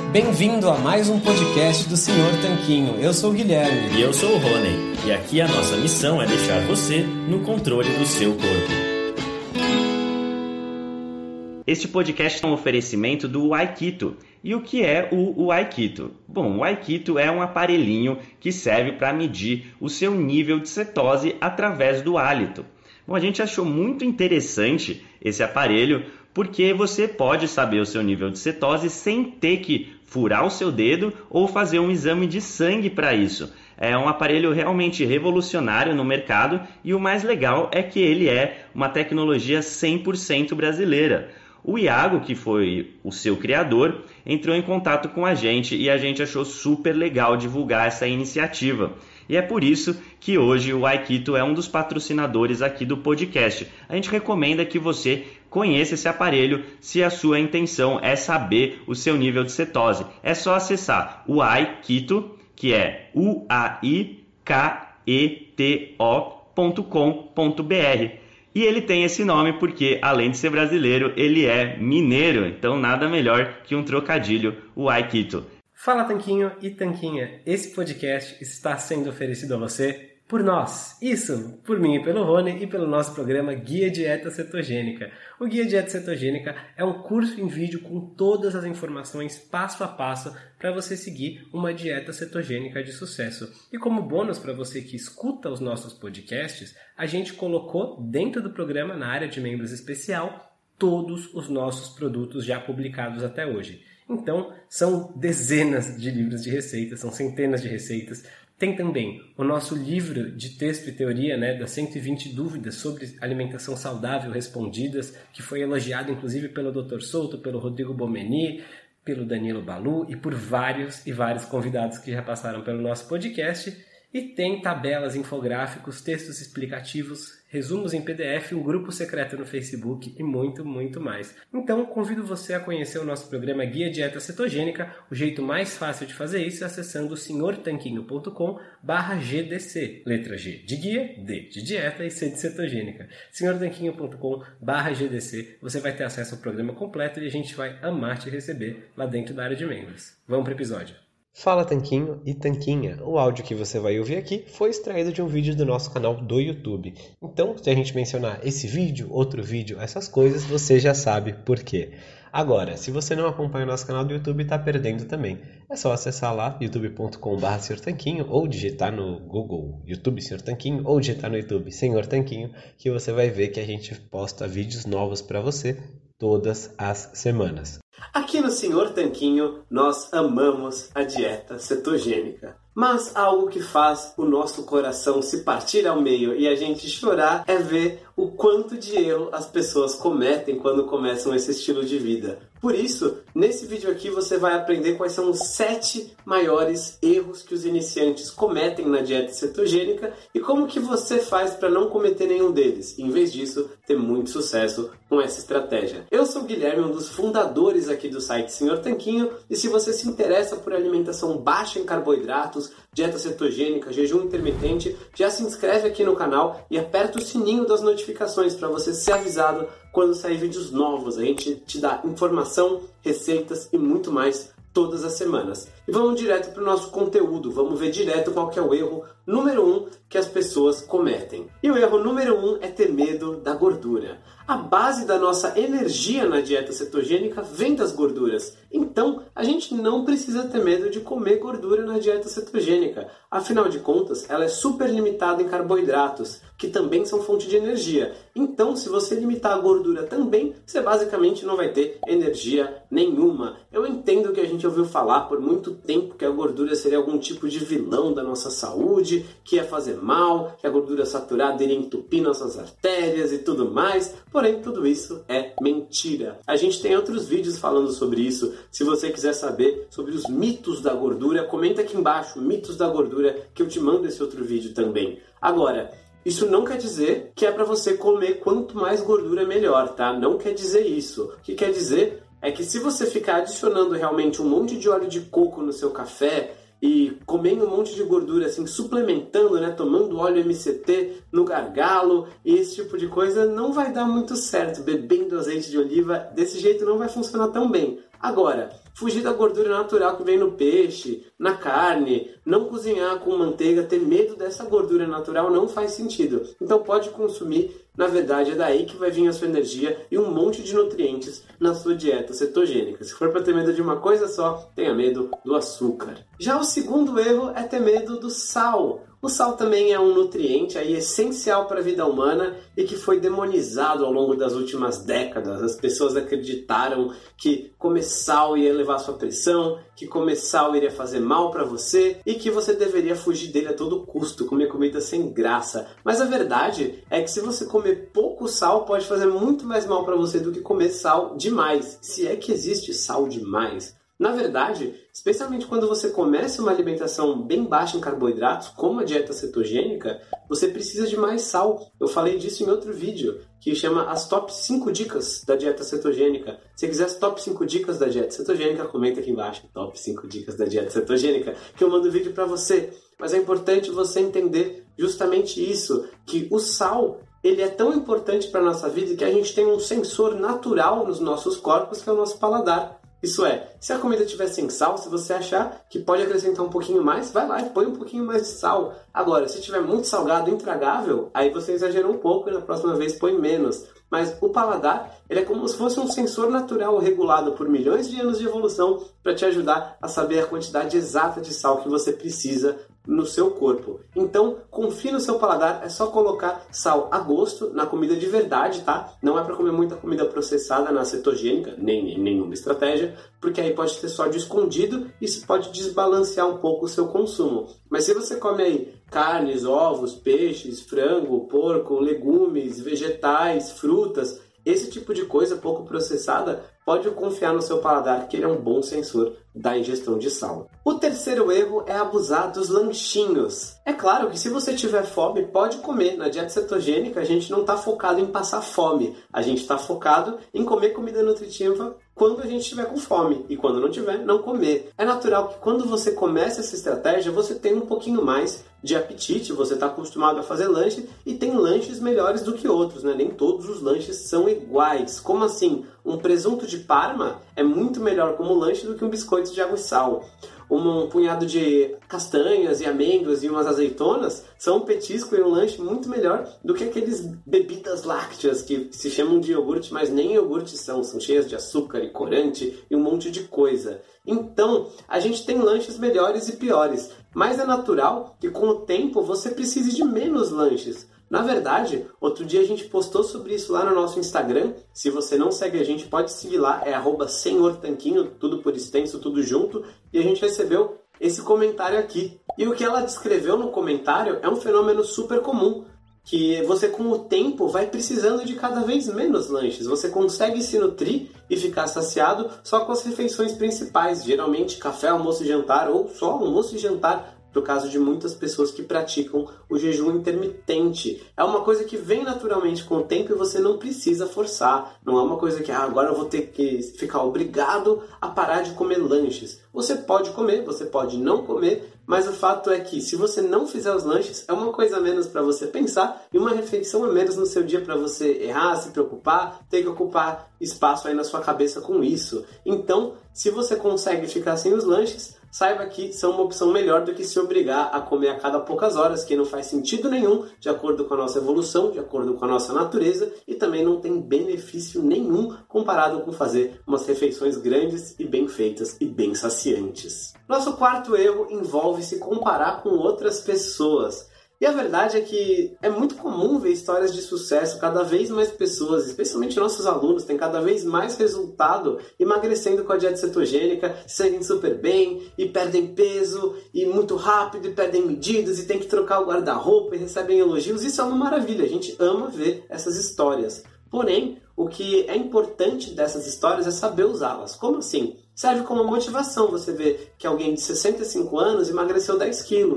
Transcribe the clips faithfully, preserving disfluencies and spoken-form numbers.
Bem-vindo a mais um podcast do senhor Tanquinho. Eu sou o Guilherme. E eu sou o Rony. E aqui a nossa missão é deixar você no controle do seu corpo. Este podcast é um oferecimento do Aikito. E o que é o, o Aikito? Bom, o Aikito é um aparelhinho que serve para medir o seu nível de cetose através do hálito. Bom, a gente achou muito interessante esse aparelho porque você pode saber o seu nível de cetose sem ter que furar o seu dedo ou fazer um exame de sangue para isso. É um aparelho realmente revolucionário no mercado e o mais legal é que ele é uma tecnologia cem por cento brasileira. O Iago, que foi o seu criador, entrou em contato com a gente e a gente achou super legal divulgar essa iniciativa. E é por isso que hoje o Aikito é um dos patrocinadores aqui do podcast. A gente recomenda que você conheça esse aparelho se a sua intenção é saber o seu nível de cetose. É só acessar o Aikito, que é u a i k e t o ponto com ponto b r. E ele tem esse nome porque, além de ser brasileiro, ele é mineiro. Então, nada melhor que um trocadilho, o Aikito. Fala, Tanquinho e Tanquinha. Esse podcast está sendo oferecido a você por nós. Isso, por mim e pelo Rony e pelo nosso programa Guia Dieta Cetogênica. O Guia Dieta Cetogênica é um curso em vídeo com todas as informações passo a passo para você seguir uma dieta cetogênica de sucesso. E como bônus para você que escuta os nossos podcasts, a gente colocou dentro do programa, na área de membros especial, todos os nossos produtos já publicados até hoje. Então, são dezenas de livros de receitas, são centenas de receitas. Tem também o nosso livro de texto e teoria, né, das cento e vinte dúvidas sobre alimentação saudável respondidas, que foi elogiado inclusive pelo doutor Souto, pelo Rodrigo Bomeni, pelo Danilo Balu e por vários e vários convidados que já passaram pelo nosso podcast. E tem tabelas, infográficos, textos explicativos, resumos em P D F, um grupo secreto no Facebook e muito, muito mais. Então, convido você a conhecer o nosso programa Guia Dieta Cetogênica. O jeito mais fácil de fazer isso é acessando senhor tanquinho ponto com barra G D C. Letra G de guia, D de dieta e C de cetogênica. senhor tanquinho ponto com barra G D C. Você vai ter acesso ao programa completo e a gente vai amar te receber lá dentro da área de membros. Vamos para o episódio. Fala, Tanquinho e Tanquinha. O áudio que você vai ouvir aqui foi extraído de um vídeo do nosso canal do YouTube. Então, se a gente mencionar esse vídeo, outro vídeo, essas coisas, você já sabe por quê. Agora, se você não acompanha o nosso canal do YouTube, está perdendo também. É só acessar lá, youtube ponto com barra senhor tanquinho, ou digitar no Google YouTube senhor Tanquinho, ou digitar no YouTube Senhor Tanquinho, que você vai ver que a gente posta vídeos novos para você todas as semanas. Aqui no senhor Tanquinho, nós amamos a dieta cetogênica. Mas algo que faz o nosso coração se partir ao meio e a gente chorar é ver o quanto de erro as pessoas cometem quando começam esse estilo de vida. Por isso, nesse vídeo aqui você vai aprender quais são os sete maiores erros que os iniciantes cometem na dieta cetogênica e como que você faz para não cometer nenhum deles. Em vez disso, ter muito sucesso com essa estratégia. Eu sou o Guilherme, um dos fundadores aqui do site senhor Tanquinho, e se você se interessa por alimentação baixa em carboidratos, dieta cetogênica, jejum intermitente, já se inscreve aqui no canal e aperta o sininho das notificações para você ser avisado quando sair vídeos novos. A gente te dá informação, receitas e muito mais todas as semanas. E vamos direto para o nosso conteúdo, vamos ver direto qual que é o erro número um que as pessoas cometem. E o erro número um é ter medo da gordura. A base da nossa energia na dieta cetogênica vem das gorduras. Então, a gente não precisa ter medo de comer gordura na dieta cetogênica. Afinal de contas, ela é super limitada em carboidratos, que também são fonte de energia. Então, se você limitar a gordura também, você basicamente não vai ter energia nenhuma. Eu entendo que a gente ouviu falar por muito tempo que a gordura seria algum tipo de vilão da nossa saúde, que ia fazer mal, que a gordura saturada iria entupir nossas artérias e tudo mais. Porém, tudo isso é mentira. A gente tem outros vídeos falando sobre isso. Se você quiser saber sobre os mitos da gordura, comenta aqui embaixo, mitos da gordura, que eu te mando esse outro vídeo também. Agora, isso não quer dizer que é para você comer quanto mais gordura melhor, tá? Não quer dizer isso. O que quer dizer é que se você ficar adicionando realmente um monte de óleo de coco no seu café e comendo um monte de gordura, assim, suplementando, né, tomando óleo M C T no gargalo e esse tipo de coisa, não vai dar muito certo. Bebendo azeite de oliva, desse jeito não vai funcionar tão bem. Agora, Fugir da gordura natural que vem no peixe, na carne, não cozinhar com manteiga, ter medo dessa gordura natural não faz sentido. Então pode consumir, na verdade é daí que vai vir a sua energia e um monte de nutrientes na sua dieta cetogênica. Se for para ter medo de uma coisa só, tenha medo do açúcar. Já o segundo erro é ter medo do sal. O sal também é um nutriente aí essencial para a vida humana e que foi demonizado ao longo das últimas décadas. As pessoas acreditaram que comer sal ia elevar sua pressão, que comer sal iria fazer mal para você e que você deveria fugir dele a todo custo, comer comida sem graça. Mas a verdade é que se você comer pouco sal, pode fazer muito mais mal para você do que comer sal demais, se é que existe sal demais. Na verdade, especialmente quando você começa uma alimentação bem baixa em carboidratos, como a dieta cetogênica, você precisa de mais sal. Eu falei disso em outro vídeo, que chama as top cinco dicas da dieta cetogênica. Se quiser as top cinco dicas da dieta cetogênica, comenta aqui embaixo, top cinco dicas da dieta cetogênica, que eu mando o vídeo para você. Mas é importante você entender justamente isso, que o sal, ele é tão importante para a nossa vida que a gente tem um sensor natural nos nossos corpos, que é o nosso paladar. Isso é, se a comida tiver sem sal, se você achar que pode acrescentar um pouquinho mais, vai lá e põe um pouquinho mais de sal. Agora, se tiver muito salgado, intragável, aí você exagera um pouco e na próxima vez põe menos. Mas o paladar, ele é como se fosse um sensor natural regulado por milhões de anos de evolução para te ajudar a saber a quantidade exata de sal que você precisa no seu corpo. Então, confie no seu paladar, é só colocar sal a gosto na comida de verdade, tá? Não é para comer muita comida processada na cetogênica, nem, nem nenhuma estratégia, porque aí pode ter sódio escondido e isso pode desbalancear um pouco o seu consumo. Mas se você come aí carnes, ovos, peixes, frango, porco, legumes, vegetais, frutas, esse tipo de coisa pouco processada, pode confiar no seu paladar que ele é um bom sensor da ingestão de sal. O terceiro erro é abusar dos lanchinhos. É claro que se você tiver fome, pode comer. Na dieta cetogênica, a gente não está focado em passar fome. A gente está focado em comer comida nutritiva quando a gente estiver com fome. E quando não tiver, não comer. É natural que quando você começa essa estratégia, você tem um pouquinho mais de apetite. Você está acostumado a fazer lanche e tem lanches melhores do que outros, né? Nem todos os lanches são iguais. Como assim? Um presunto de Parma é muito melhor como lanche do que um biscoito de água e sal. Um punhado de castanhas e amêndoas e umas azeitonas são um petisco e um lanche muito melhor do que aqueles bebidas lácteas que se chamam de iogurte, mas nem iogurte são. São cheias de açúcar e corante e um monte de coisa. Então, a gente tem lanches melhores e piores. Mas é natural que com o tempo você precise de menos lanches. Na verdade, outro dia a gente postou sobre isso lá no nosso Instagram. Se você não segue a gente, pode seguir lá, é arroba senhor tanquinho, tudo por extenso, tudo junto. E a gente recebeu esse comentário aqui. E o que ela descreveu no comentário é um fenômeno super comum, que você com o tempo vai precisando de cada vez menos lanches. Você consegue se nutrir e ficar saciado só com as refeições principais, geralmente café, almoço e jantar, ou só almoço e jantar, no caso de muitas pessoas que praticam o jejum intermitente. É uma coisa que vem naturalmente com o tempo e você não precisa forçar. Não é uma coisa que ah, agora eu vou ter que ficar obrigado a parar de comer lanches. Você pode comer, você pode não comer, mas o fato é que se você não fizer os lanches, é uma coisa a menos para você pensar e uma refeição a menos no seu dia para você errar, se preocupar, ter que ocupar espaço aí na sua cabeça com isso. Então, se você consegue ficar sem os lanches, saiba que são uma opção melhor do que se obrigar a comer a cada poucas horas, que não faz sentido nenhum, de acordo com a nossa evolução, de acordo com a nossa natureza, e também não tem benefício nenhum comparado com fazer umas refeições grandes e bem feitas e bem saciantes. Nosso quarto erro envolve se comparar com outras pessoas. E a verdade é que é muito comum ver histórias de sucesso, cada vez mais pessoas, especialmente nossos alunos, têm cada vez mais resultado emagrecendo com a dieta cetogênica, se sentem super bem e perdem peso e muito rápido e perdem medidas e tem que trocar o guarda-roupa e recebem elogios. Isso é uma maravilha, a gente ama ver essas histórias. Porém, o que é importante dessas histórias é saber usá-las. Como assim? Serve como motivação você ver que alguém de sessenta e cinco anos emagreceu dez quilos.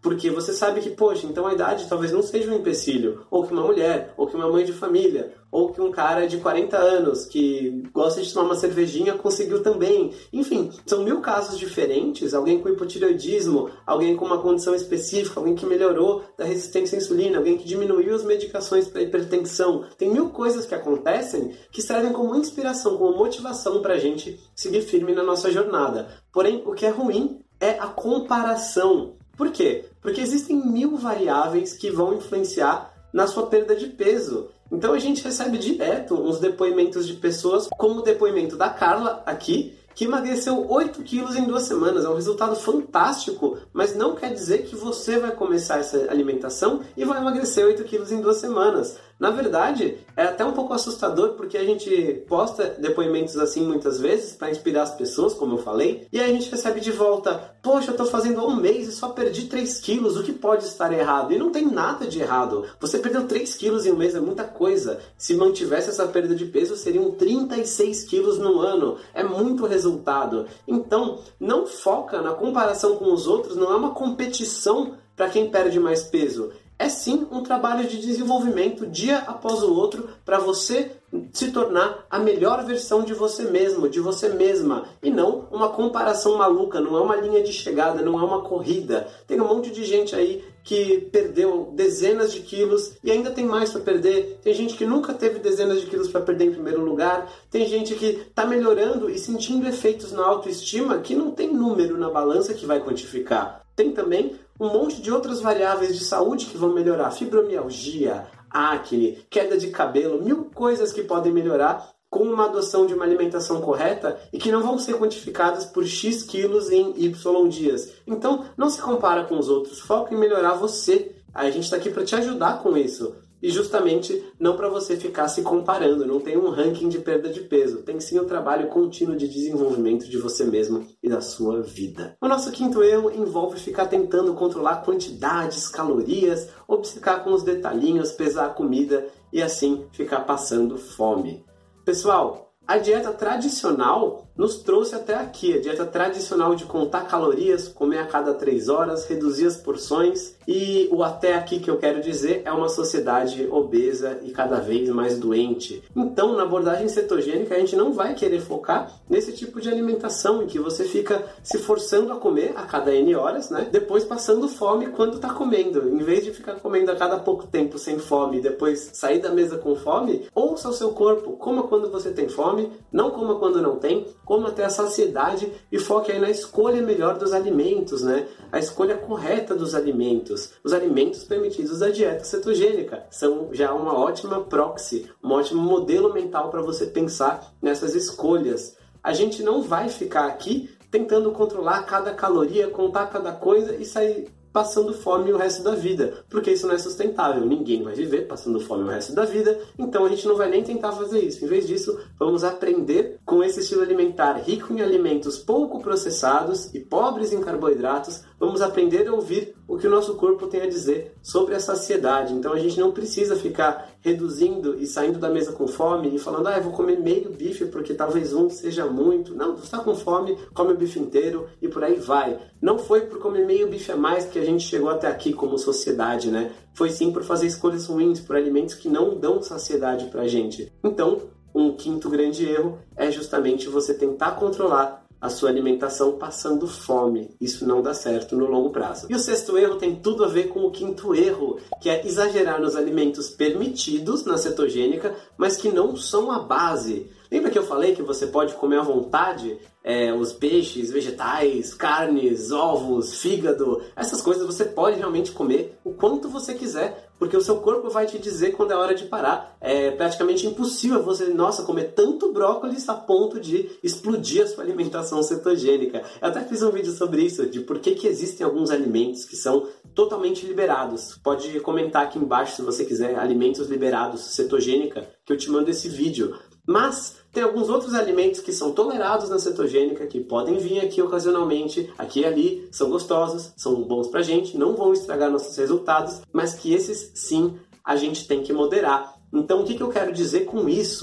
Porque você sabe que, poxa, então a idade talvez não seja um empecilho. Ou que uma mulher, ou que uma mãe de família, ou que um cara de quarenta anos que gosta de tomar uma cervejinha conseguiu também. Enfim, são mil casos diferentes. Alguém com hipotireoidismo, alguém com uma condição específica, alguém que melhorou da resistência à insulina, alguém que diminuiu as medicações para hipertensão. Tem mil coisas que acontecem que servem como inspiração, como motivação para a gente seguir firme na nossa jornada. Porém, o que é ruim é a comparação. Por quê? Porque existem mil variáveis que vão influenciar na sua perda de peso. Então a gente recebe direto uns depoimentos de pessoas, como o depoimento da Carla aqui, que emagreceu oito quilos em duas semanas. É um resultado fantástico, mas não quer dizer que você vai começar essa alimentação e vai emagrecer oito quilos em duas semanas. Na verdade, é até um pouco assustador, porque a gente posta depoimentos assim muitas vezes para inspirar as pessoas, como eu falei, e aí a gente recebe de volta: poxa, eu tô fazendo há um mês e só perdi três quilos, o que pode estar errado? E não tem nada de errado. Você perdeu três quilos em um mês, é muita coisa. Se mantivesse essa perda de peso, seriam trinta e seis quilos no ano. É muito resultado. Então, não foca na comparação com os outros, não é uma competição para quem perde mais peso. É sim um trabalho de desenvolvimento dia após o outro para você se tornar a melhor versão de você mesmo, de você mesma, e não uma comparação maluca, não é uma linha de chegada, não é uma corrida. Tem um monte de gente aí que perdeu dezenas de quilos e ainda tem mais para perder. Tem gente que nunca teve dezenas de quilos para perder em primeiro lugar. Tem gente que está melhorando e sentindo efeitos na autoestima que não tem número na balança que vai quantificar. Tem também um monte de outras variáveis de saúde que vão melhorar. Fibromialgia, acne, queda de cabelo, mil coisas que podem melhorar com uma adoção de uma alimentação correta e que não vão ser quantificadas por X quilos em Y dias. Então, não se compara com os outros, foca em melhorar você. A gente está aqui para te ajudar com isso. E justamente não para você ficar se comparando, não tem um ranking de perda de peso, tem sim o trabalho contínuo de desenvolvimento de você mesmo e da sua vida. O nosso quinto erro envolve ficar tentando controlar quantidades, calorias, obcecar com os detalhinhos, pesar a comida e assim ficar passando fome. Pessoal, a dieta tradicional nos trouxe até aqui, a dieta tradicional de contar calorias, comer a cada três horas, reduzir as porções, e o até aqui que eu quero dizer é uma sociedade obesa e cada vez mais doente. Então, na abordagem cetogênica, a gente não vai querer focar nesse tipo de alimentação em que você fica se forçando a comer a cada N horas, né? Depois passando fome quando está comendo. Em vez de ficar comendo a cada pouco tempo sem fome e depois sair da mesa com fome, ouça o seu corpo, coma quando você tem fome, não coma quando não tem, coma até a saciedade e foque aí na escolha melhor dos alimentos, né? A escolha correta dos alimentos. Os alimentos permitidos da dieta cetogênica são já uma ótima proxy, um ótimo modelo mental para você pensar nessas escolhas. A gente não vai ficar aqui tentando controlar cada caloria, contar cada coisa e sair passando fome o resto da vida, porque isso não é sustentável. Ninguém vai viver passando fome o resto da vida, então a gente não vai nem tentar fazer isso. Em vez disso, vamos aprender com esse estilo alimentar rico em alimentos pouco processados e pobres em carboidratos. Vamos aprender a ouvir o que o nosso corpo tem a dizer sobre a saciedade. Então a gente não precisa ficar reduzindo e saindo da mesa com fome e falando: ah, eu vou comer meio bife porque talvez um seja muito. Não, você está com fome, come o bife inteiro e por aí vai. Não foi por comer meio bife a mais que a gente chegou até aqui como sociedade, né? Foi sim por fazer escolhas ruins, por alimentos que não dão saciedade pra gente. Então, um quinto grande erro é justamente você tentar controlar a sua alimentação passando fome. Isso não dá certo no longo prazo. E o sexto erro tem tudo a ver com o quinto erro, que é exagerar nos alimentos permitidos na cetogênica, mas que não são a base. Lembra que eu falei que você pode comer à vontade é, os peixes, vegetais, carnes, ovos, fígado? Essas coisas você pode realmente comer o quanto você quiser, porque o seu corpo vai te dizer quando é hora de parar. É praticamente impossível você, nossa, comer tanto brócolis a ponto de explodir a sua alimentação cetogênica. Eu até fiz um vídeo sobre isso, de por que que existem alguns alimentos que são totalmente liberados. Pode comentar aqui embaixo se você quiser, alimentos liberados cetogênica, que eu te mando esse vídeo. Mas tem alguns outros alimentos que são tolerados na cetogênica, que podem vir aqui ocasionalmente, aqui e ali, são gostosos, são bons pra gente, não vão estragar nossos resultados, mas que esses sim a gente tem que moderar. Então o que que eu quero dizer com isso?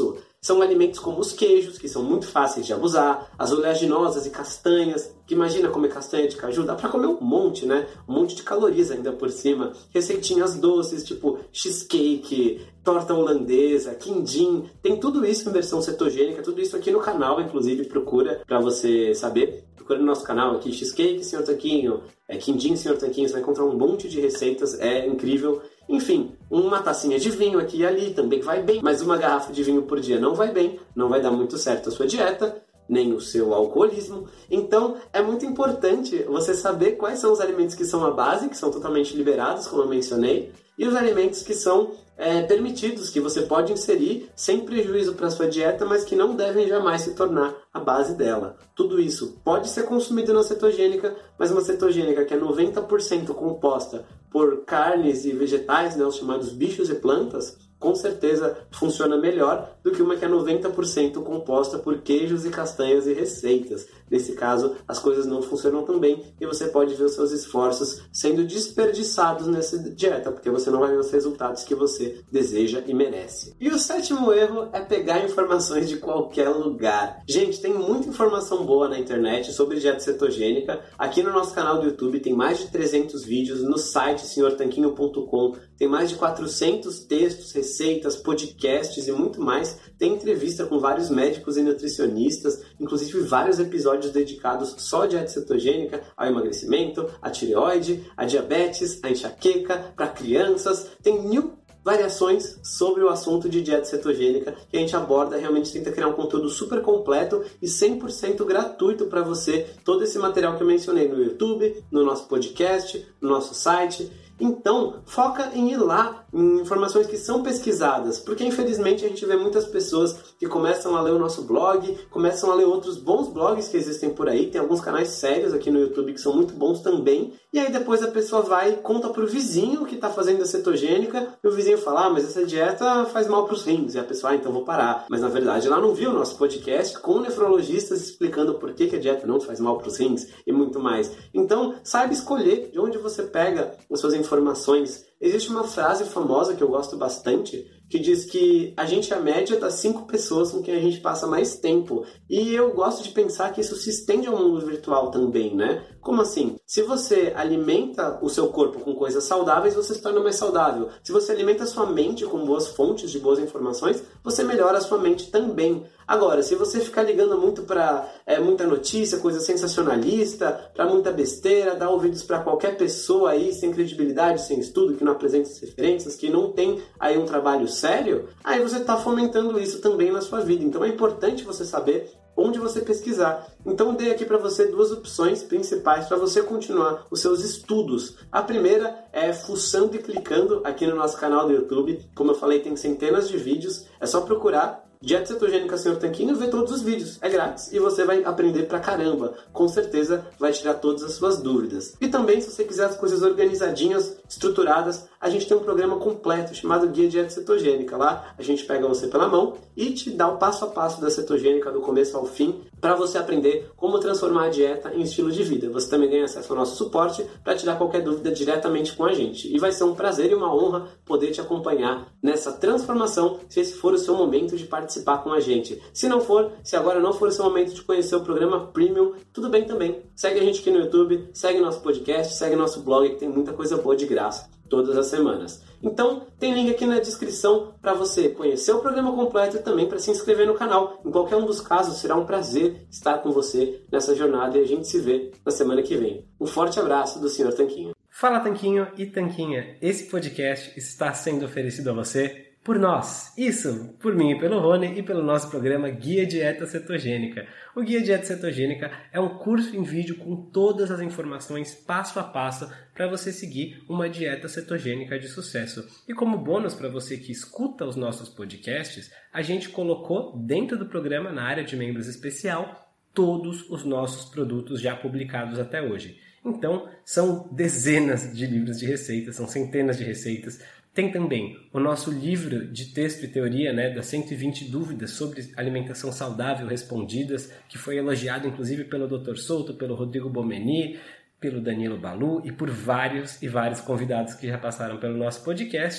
são alimentos como os queijos, que são muito fáceis de abusar, as oleaginosas e castanhas, que imagina comer castanha de caju, dá pra comer um monte, né? Um monte de calorias ainda por cima. Receitinhas doces, tipo cheesecake, torta holandesa, quindim, tem tudo isso em versão cetogênica, tudo isso aqui no canal, inclusive, procura pra você saber. Procura no nosso canal aqui, cheesecake, senhor Tanquinho, é, quindim, senhor Tanquinho, você vai encontrar um monte de receitas, é incrível. Enfim, uma tacinha de vinho aqui e ali também vai bem, mas uma garrafa de vinho por dia não vai bem, não vai dar muito certo a sua dieta, nem o seu alcoolismo. Então, é muito importante você saber quais são os alimentos que são a base, que são totalmente liberados, como eu mencionei, e os alimentos que são é, permitidos, que você pode inserir sem prejuízo para a sua dieta, mas que não devem jamais se tornar a base dela. Tudo isso pode ser consumido na cetogênica, mas uma cetogênica que é noventa por cento composta por carnes e vegetais, né, os chamados bichos e plantas, com certeza funciona melhor do que uma que é noventa por cento composta por queijos e castanhas e receitas. Nesse caso, as coisas não funcionam tão bem e você pode ver os seus esforços sendo desperdiçados nessa dieta, porque você não vai ver os resultados que você deseja e merece. E o sétimo erro é pegar informações de qualquer lugar. Gente, tem muita informação boa na internet sobre dieta cetogênica. Aqui no nosso canal do YouTube tem mais de trezentos vídeos, no site senhor tanquinho ponto com tem mais de quatrocentos textos, receitas, podcasts e muito mais. Tem entrevista com vários médicos e nutricionistas, inclusive vários episódios dedicados só à dieta cetogênica, ao emagrecimento, à tireoide, à diabetes, à enxaqueca, para crianças. Tem mil variações sobre o assunto de dieta cetogênica que a gente aborda, realmente tenta criar um conteúdo super completo e cem por cento gratuito para você, todo esse material que eu mencionei no YouTube, no nosso podcast, no nosso site. Então, foca em ir lá, em informações que são pesquisadas, porque infelizmente a gente vê muitas pessoas que começam a ler o nosso blog, começam a ler outros bons blogs que existem por aí, tem alguns canais sérios aqui no YouTube que são muito bons também, e aí depois a pessoa vai e conta pro vizinho que está fazendo a cetogênica, e o vizinho fala, ah, mas essa dieta faz mal pros rins, e a pessoa, ah, então vou parar. Mas na verdade ela não viu o nosso podcast com nefrologistas explicando por que, que a dieta não faz mal pros rins e muito mais. Então, saiba escolher de onde você pega as suas informações. Existe uma frase famosa que eu gosto bastante, que diz que a gente é a média das cinco pessoas com quem a gente passa mais tempo. E eu gosto de pensar que isso se estende ao mundo virtual também, né? Como assim? Se você alimenta o seu corpo com coisas saudáveis, você se torna mais saudável. Se você alimenta a sua mente com boas fontes de boas informações, você melhora a sua mente também. Agora, se você ficar ligando muito para é, muita notícia, coisa sensacionalista, para muita besteira, dar ouvidos para qualquer pessoa aí sem credibilidade, sem estudo, que não apresenta as referências, que não tem aí um trabalho sério, aí você está fomentando isso também na sua vida. Então é importante você saber onde você pesquisar. Então dei aqui para você duas opções principais para você continuar os seus estudos. A primeira é fuçando e clicando aqui no nosso canal do YouTube. Como eu falei, tem centenas de vídeos. É só procurar Dieta Cetogênica senhor Tanquinho e ver todos os vídeos. É grátis e você vai aprender pra caramba. Com certeza vai tirar todas as suas dúvidas. E também, se você quiser as coisas organizadinhas, estruturadas, a gente tem um programa completo chamado Guia Dieta Cetogênica. Lá a gente pega você pela mão e te dá o passo a passo da cetogênica do começo ao fim para você aprender como transformar a dieta em estilo de vida. Você também ganha acesso ao nosso suporte para tirar qualquer dúvida diretamente com a gente. E vai ser um prazer e uma honra poder te acompanhar nessa transformação, se esse for o seu momento de participar com a gente. Se não for, se agora não for o seu momento de conhecer o programa Premium, tudo bem também. Segue a gente aqui no YouTube, segue nosso podcast, segue nosso blog, que tem muita coisa boa de graça todas as semanas. Então, tem link aqui na descrição para você conhecer o programa completo e também para se inscrever no canal. Em qualquer um dos casos, será um prazer estar com você nessa jornada e a gente se vê na semana que vem. Um forte abraço do senhor Tanquinho. Fala Tanquinho e Tanquinha, esse podcast está sendo oferecido a você por nós, isso, por mim e pelo Rony e pelo nosso programa Guia Dieta Cetogênica. O Guia Dieta Cetogênica é um curso em vídeo com todas as informações passo a passo para você seguir uma dieta cetogênica de sucesso. E como bônus para você que escuta os nossos podcasts, a gente colocou dentro do programa, na área de membros especial, todos os nossos produtos já publicados até hoje. Então, são dezenas de livros de receitas, são centenas de receitas. Tem também o nosso livro de texto e teoria, né, das cento e vinte dúvidas sobre alimentação saudável respondidas, que foi elogiado inclusive pelo doutor Souto, pelo Rodrigo Bomeni, pelo Danilo Balu e por vários e vários convidados que já passaram pelo nosso podcast.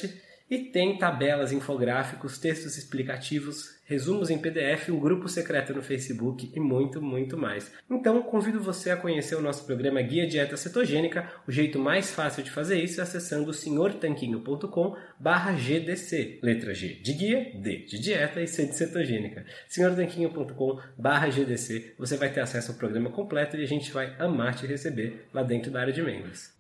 E tem tabelas, infográficos, textos explicativos, resumos em P D F, um grupo secreto no Facebook e muito, muito mais. Então, convido você a conhecer o nosso programa Guia Dieta Cetogênica. O jeito mais fácil de fazer isso é acessando senhor tanquinho ponto com barra G D C. Letra G de guia, D de dieta e C de cetogênica. senhor tanquinho ponto com barra G D C. Você vai ter acesso ao programa completo e a gente vai amar te receber lá dentro da área de membros.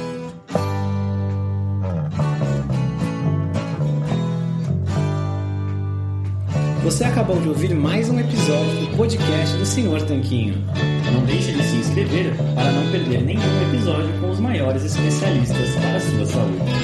Você acabou de ouvir mais um episódio do podcast do senhor Tanquinho. Não deixe de se inscrever para não perder nenhum episódio com os maiores especialistas para a sua saúde.